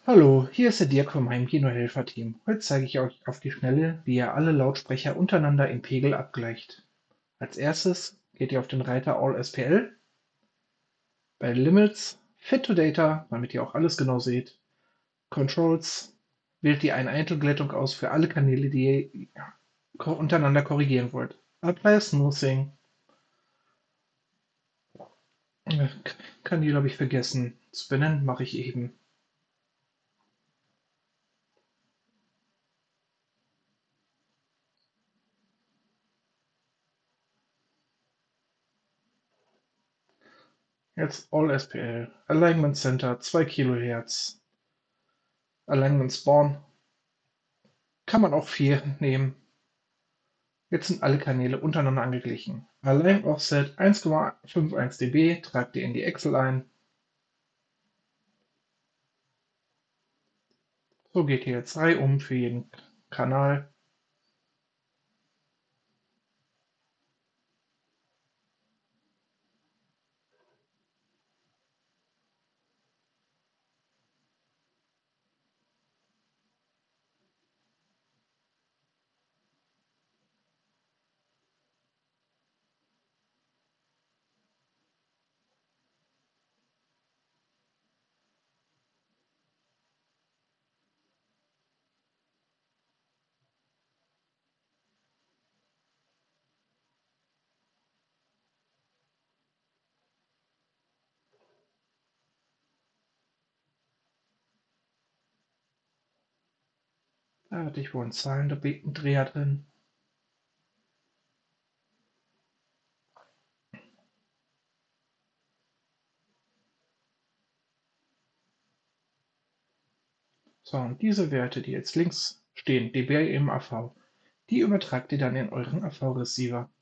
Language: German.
Hallo, hier ist der Dirk von meinem Kinohelfer-Team. Heute zeige ich euch auf die Schnelle, wie ihr alle Lautsprecher untereinander im Pegel abgleicht. Als erstes geht ihr auf den Reiter All SPL, bei Limits, Fit to Data, damit ihr auch alles genau seht, Controls, wählt ihr eine Einzelglättung aus für alle Kanäle, die ihr untereinander korrigieren wollt. Apply Smoothing, äh, Kanäle habe ich vergessen zu benennen, mache ich eben. Jetzt All SPL, Alignment Center 2 Kilohertz, Alignment Spawn kann man auch 4 nehmen. Jetzt sind alle Kanäle untereinander angeglichen. Align Offset 1,51 dB tragt ihr in die Excel ein. So geht ihr jetzt reihum für jeden Kanal. Da hatte ich wohl einen Zahlendreher drin. So, und diese Werte, die jetzt links stehen, dB im AV, die übertragt ihr dann in euren AV-Receiver.